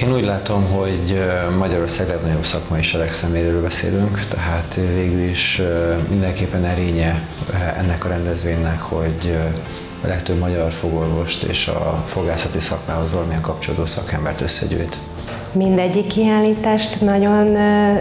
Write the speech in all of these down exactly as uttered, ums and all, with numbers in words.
Én úgy látom, hogy Magyarország legnagyobb szakmai seregszeméről beszélünk, tehát végül is mindenképpen erénye ennek a rendezvénynek, hogy a legtöbb magyar fogorvost és a fogászati szakmához valamilyen kapcsolódó szakembert összegyűjt. Mindegyik kiállítást nagyon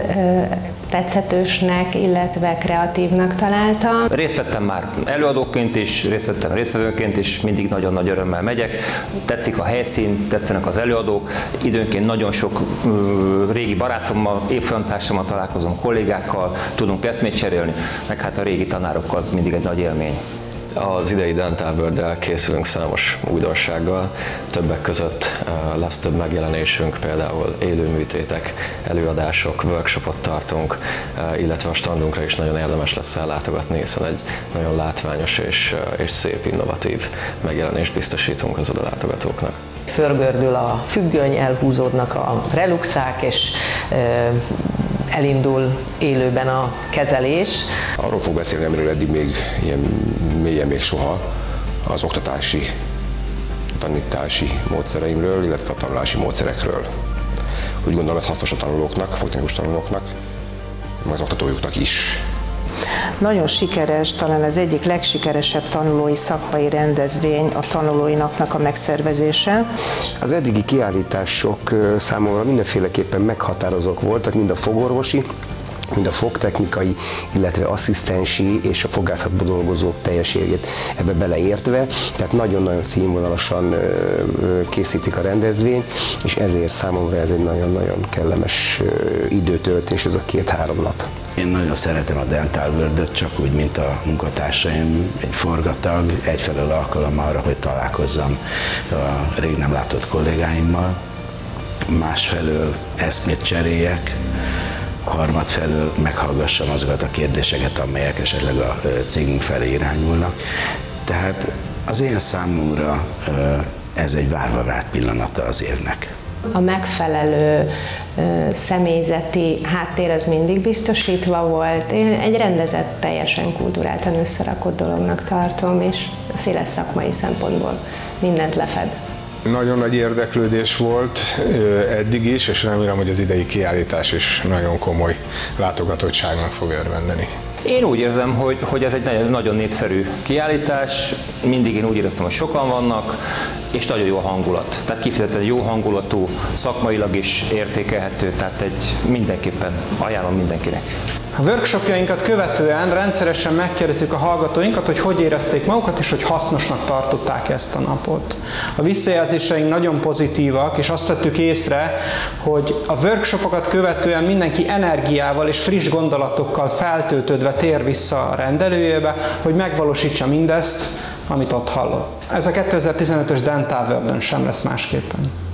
tetszetősnek, illetve kreatívnak találtam. Részt vettem már előadóként is, részt vettem résztvevőként is, mindig nagyon nagy örömmel megyek. Tetszik a helyszín, tetszenek az előadók, időnként nagyon sok uh, régi barátommal, évfolyamtársammal találkozom, kollégákkal, tudunk eszmét cserélni, meg hát a régi tanárokkal az mindig egy nagy élmény. Az idei Dental World-del készülünk számos újdonsággal, többek között lesz több megjelenésünk, például élőműtétek, előadások, workshopot tartunk, illetve a standunkra is nagyon érdemes lesz ellátogatni, hiszen egy nagyon látványos és, és szép, innovatív megjelenést biztosítunk az odalátogatóknak. Fölgördül a függöny, elhúzódnak a reluxák, és elindul élőben a kezelés. Arról fog beszélni, amiről eddig még ilyen mélyen még soha, az oktatási, tanítási módszereimről, illetve a tanulási módszerekről. Úgy gondolom, ez hasznos a tanulóknak, a fogtechnikus tanulóknak, meg az oktatójuknak is. Nagyon sikeres, talán az egyik legsikeresebb tanulói szakmai rendezvény a tanulói napnak a megszervezése. Az eddigi kiállítások számomra mindenféleképpen meghatározók voltak, mind a fogorvosi, mind a fogtechnikai, illetve asszisztensi és a fogászatban dolgozók teljességét ebbe beleértve, tehát nagyon-nagyon színvonalasan készítik a rendezvényt, és ezért számomra ez egy nagyon-nagyon kellemes időtöltés, ez a két-három nap. Én nagyon szeretem a Dental World-öt, csak úgy, mint a munkatársaim, egy forgatag, egyfelől alkalom arra, hogy találkozzam a rég nem látott kollégáimmal, másfelől eszmét cseréljek, harmadfelől meghallgassam azokat a kérdéseket, amelyek esetleg a cégünk felé irányulnak. Tehát az én számomra ez egy várva várt pillanata az évnek. A megfelelő személyzeti háttér az mindig biztosítva volt. Én egy rendezett, teljesen kulturáltan összerakott dolognak tartom, és széles szakmai szempontból mindent lefed. Nagyon nagy érdeklődés volt eddig is, és remélem, hogy az idei kiállítás is nagyon komoly látogatottságnak fog örvendeni. Én úgy érzem, hogy, hogy ez egy nagyon népszerű kiállítás, mindig én úgy éreztem, hogy sokan vannak, és nagyon jó a hangulat. Tehát kifejezetten jó hangulatú, szakmailag is értékelhető, tehát egy mindenképpen ajánlom mindenkinek. A workshopjainkat követően rendszeresen megkérdezzük a hallgatóinkat, hogy hogy érezték magukat, és hogy hasznosnak tartották ezt a napot. A visszajelzéseink nagyon pozitívak, és azt vettük észre, hogy a workshopokat követően mindenki energiával és friss gondolatokkal feltöltődve tér vissza a rendelőjébe, hogy megvalósítsa mindezt, amit ott hallott. Ez a kétezer-tizenötös Dental World-ön sem lesz másképpen.